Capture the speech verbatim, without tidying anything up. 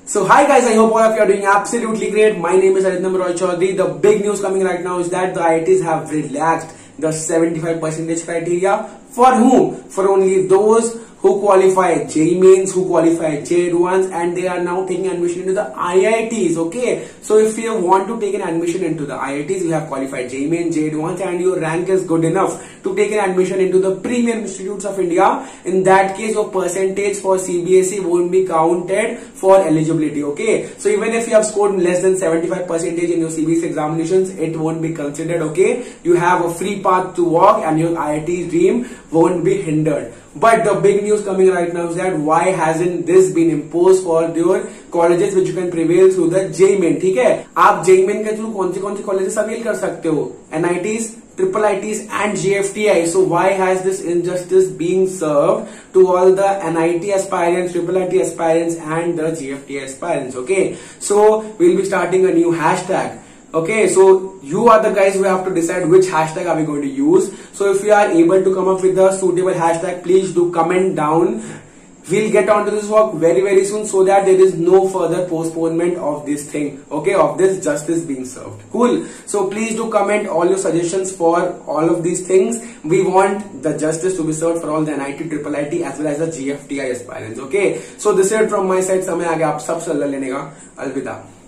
So hi guys, I hope all of you are doing absolutely great. My name is Aritnam Roy Chaudhary. The big news coming right now is that the I I Ts have relaxed the seventy-five percent criteria. For whom? For only those who qualify J E E Mains, who qualify J E E ones, and they are now taking admission into the I I Ts. Okay, so if you want to take an admission into the I I Ts, you have qualified J E E Mains, J E E ones, and your rank is good enough to take an admission into the premium institutes of India. In that case, your percentage for C B S E won't be counted for eligibility. Okay, so even if you have scored less than seventy-five percent in your C B S E examinations, it won't be considered. Okay, you have a free path to walk, and your I I T dream won't be hindered. But the big news coming right now is that why hasn't this been imposed for your colleges which you can prevail through the J E E Main? ठीक है, आप J E E Main के through कौन सी कौन सी colleges avail कर सकते हो? N I Ts, triple I Ts and J F T I. So why has this injustice being served to all the N I T aspirants, triple I T aspirants and the J F T I aspirants? Okay, so we'll be starting a new hashtag. Okay, so you are the guys who have to decide which hashtag are we going to use. So if you are able to come up with a suitable hashtag, please do comment down. We'll get onto this work very very soon so that there is no further postponement of this thing. Okay, of this justice being served. Cool. So please do comment all your suggestions for all of these things. We want the justice to be served for all the N I T, triple I T as well as the G F T I aspirants. Okay, so this is it from my side. समय आ गया आप सब सलाह लेने का. अलविदा.